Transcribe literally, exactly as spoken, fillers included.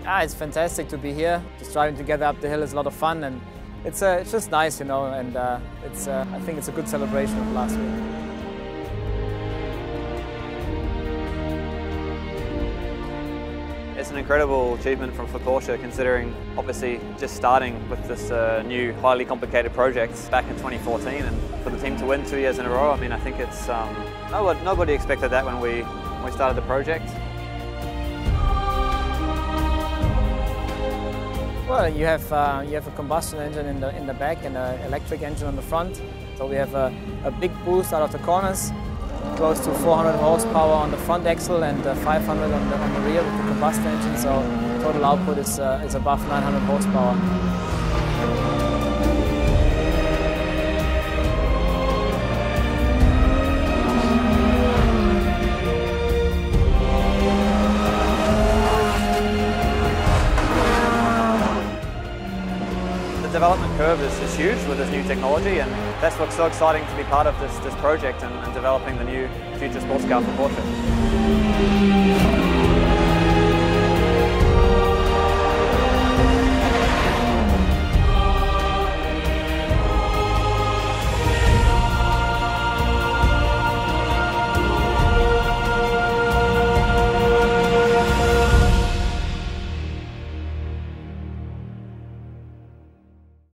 Ah, it's fantastic to be here. Just driving together up the hill is a lot of fun, and it's uh, it's just nice, you know. And uh, it's uh, I think it's a good celebration of last week. It's an incredible achievement from for Porsche, considering obviously just starting with this uh, new highly complicated project back in twenty fourteen, and for the team to win two years in a row. I mean, I think it's um, nobody, nobody expected that when we when we started the project. Well, you have uh, you have a combustion engine in the in the back and an electric engine on the front. So we have a, a big boost out of the corners, close to four hundred horsepower on the front axle and uh, five hundred on the on the rear with the combustion engine. So total output is uh, is above nine hundred horsepower. The development curve is, is huge with this new technology, and that's what's so exciting to be part of this, this project and, and developing the new future sports car for Porsche.